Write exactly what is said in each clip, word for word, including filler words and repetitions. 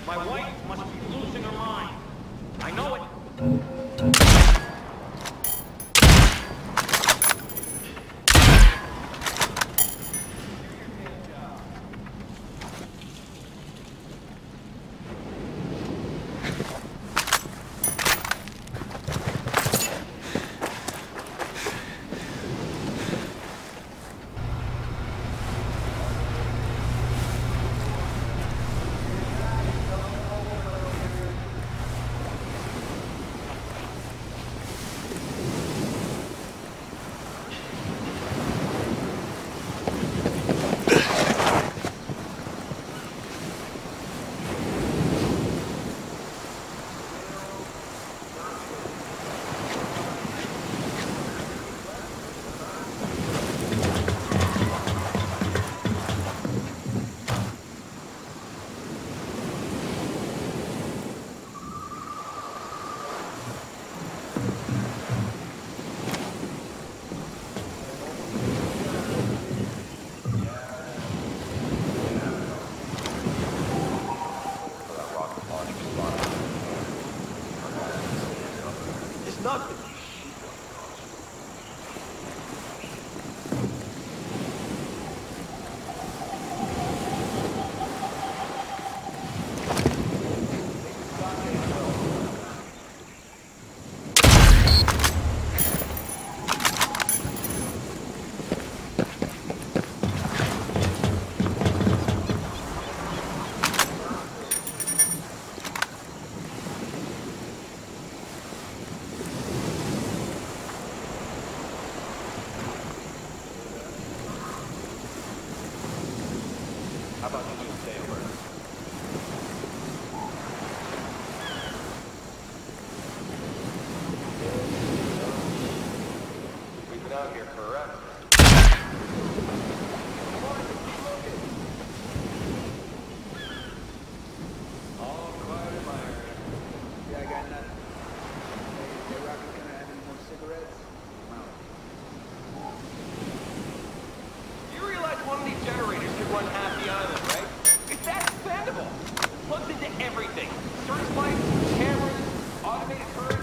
My wife must be losing her mind. I know it. Nothing. How about you just stay alert? We've been out here forever. All quiet in my area. Yeah, I got nothing. Hey, hey, Rocky, can I have any more cigarettes? You realize one of these generators could run half the island, right? It's that expandable. Plugs into everything. Search lights, cameras, automated currents.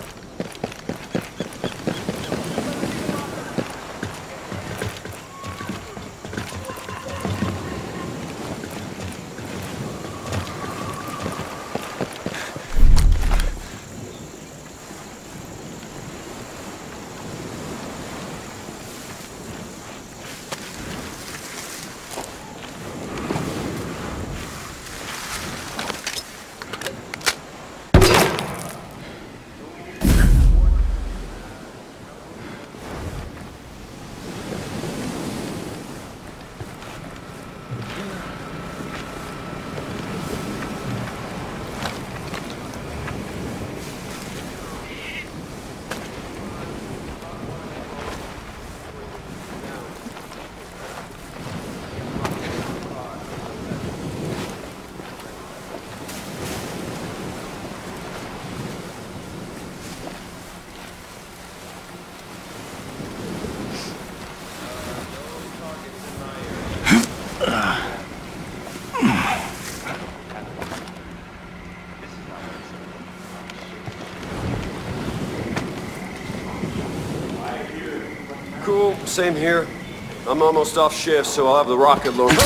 Cool, same here. I'm almost off shift, so I'll have the rocket launcher.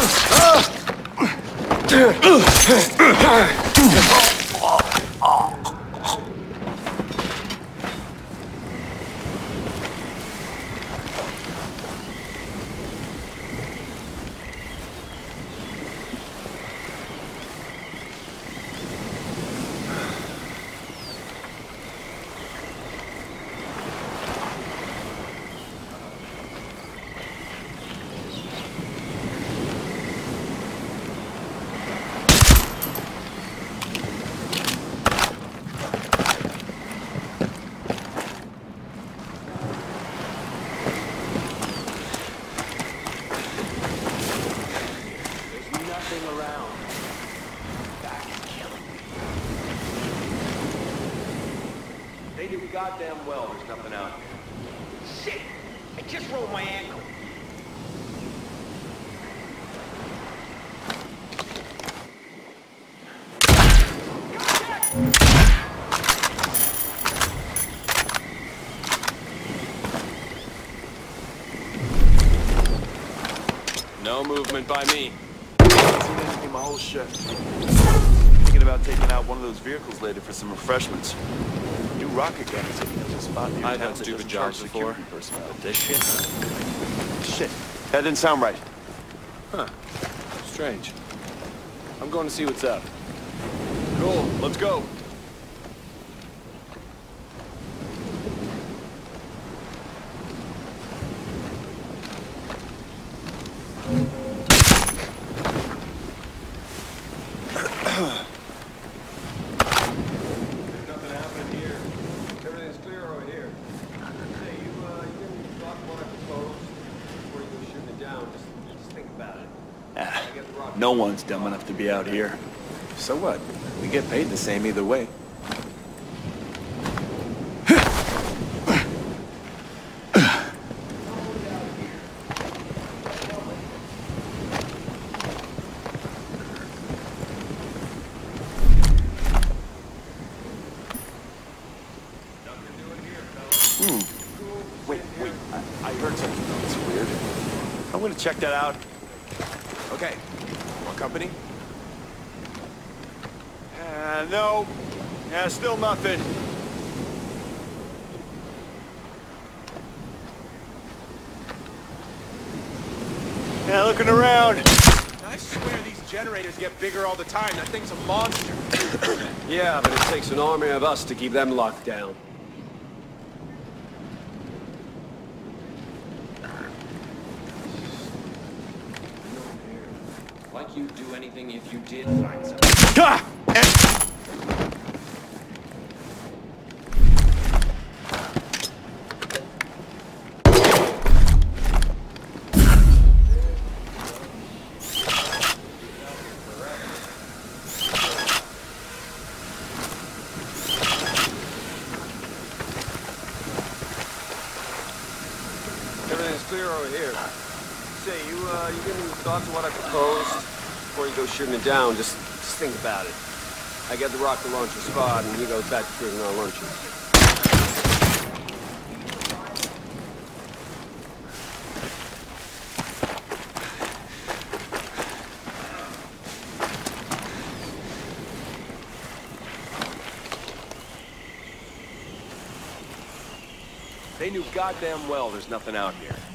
Around. That is killing me. They do goddamn well there's nothing out here. Shit! I just rolled my ankle. No movement by me. Haven't seen anything my whole shift. Thinking about taking out one of those vehicles later for some refreshments. New rocket gun is hitting a spot near I've town had that stupid doesn't jobs charge before, security personnel. but this shit? Shit, that didn't sound right. Huh. Strange. I'm going to see what's up. Cool, let's go. Nothing happening here. Everything's clear over here. Hey, you, uh, you give me a thought what I proposed before you go shooting it down. Just, just think about it. Ah, I get the rock. no one's dumb enough to be out here. So what? We get paid the same either way. Hmm. Wait, wait. I, I heard something. That's weird. I'm gonna check that out. Okay. More company? Uh, no. Yeah, still nothing. Yeah, looking around. I swear these generators get bigger all the time. That thing's a monster. Yeah, but it takes an army of us to keep them locked down. Like you'd do anything if you did find something. Ah! And Everything's clear over here. Say, you, uh, you give me thoughts on what I proposed before you go shooting it down. Just, just think about it. I get the rocket launcher spot, and he goes back to cruising our lunches. They knew goddamn well there's nothing out here.